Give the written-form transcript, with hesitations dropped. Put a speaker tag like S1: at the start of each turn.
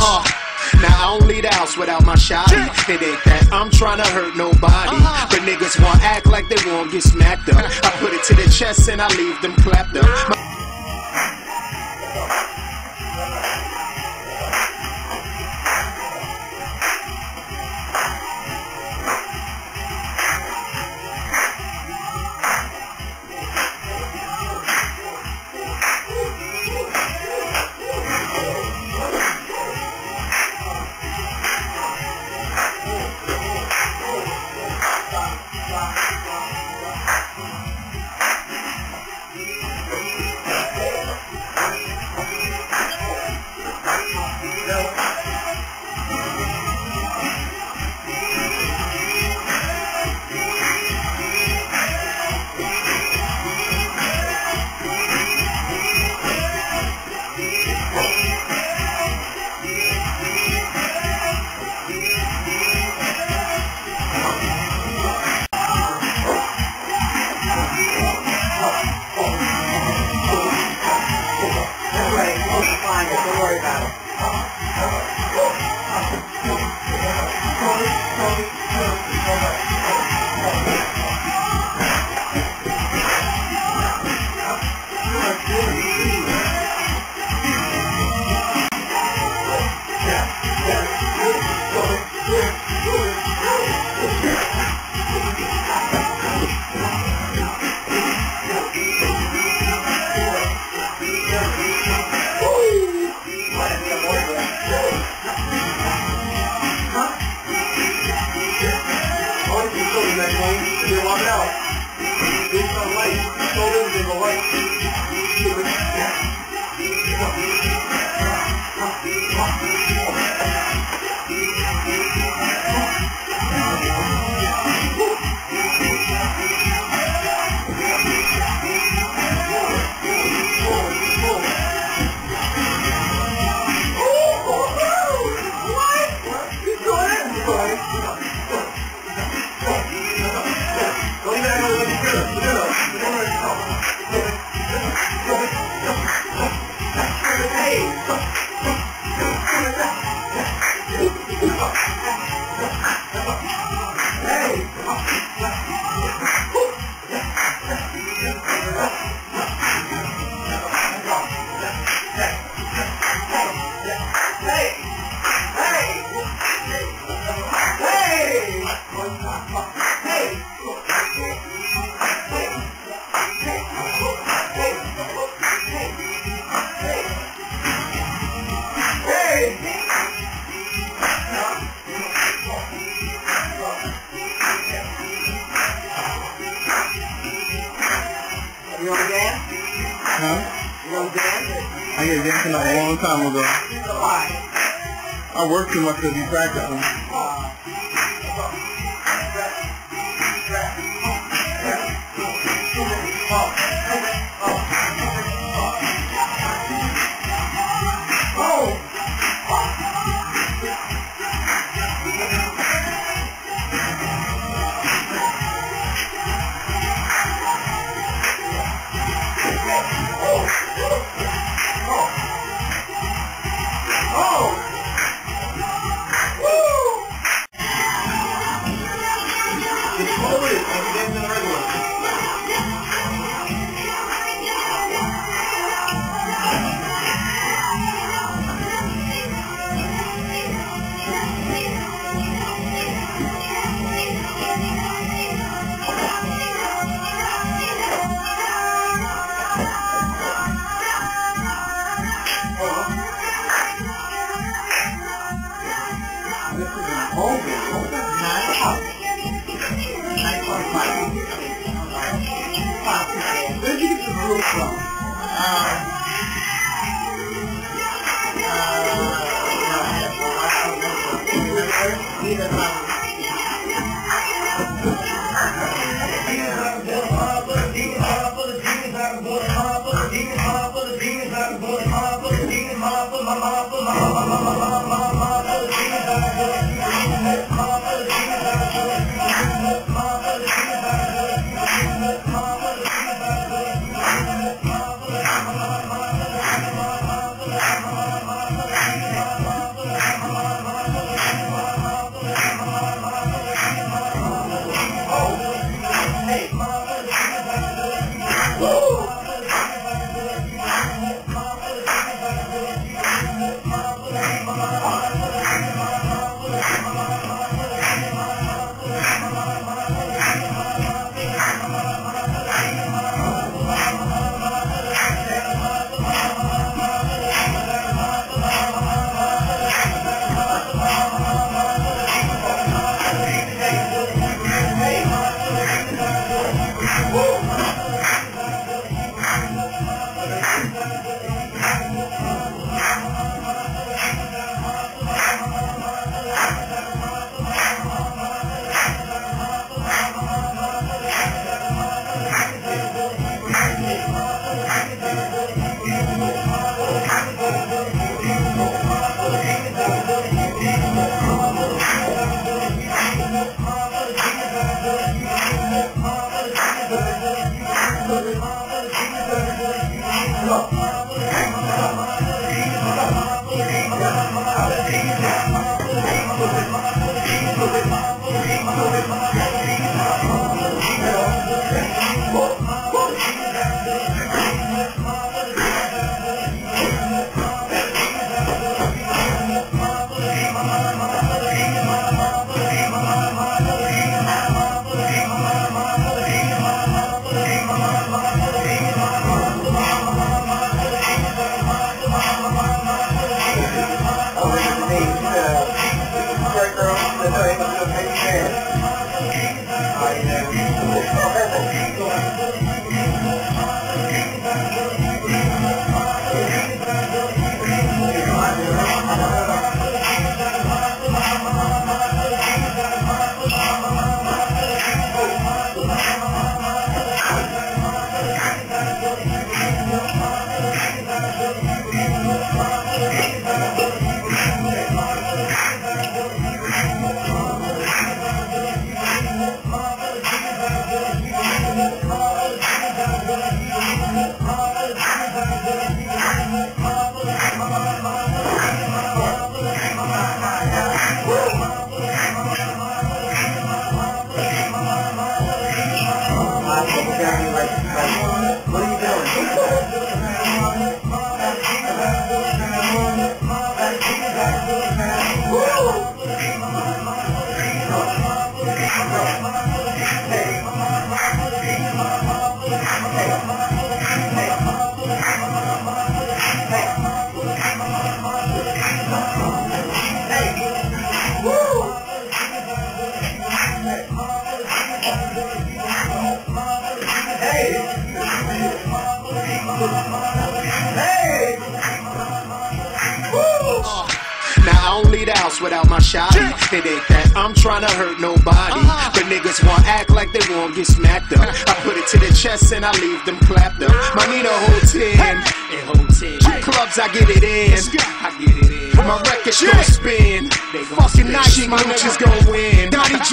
S1: Now I don't leave the house without my shotty. It ain't that I'm trying to hurt nobody, but niggas want to act like they won't get smacked up. I put it to their chest and I leave them clapped up.
S2: Don't worry about it. You want to dance?
S3: Huh?
S2: You want to dance?
S3: I get dancing like a long time ago.
S2: Why?
S3: I work too much to be practicing.
S2: Where did you get the groove from?
S1: Now I don't leave the house without my shotty. It ain't that I'm trying to hurt nobody, but niggas want act like they won't get smacked up. I put it to the chest and I leave them clapped up. My Nina hold 10. Clubs I get it in. My records gon' spin. Fucking nice, my niggas gon' win.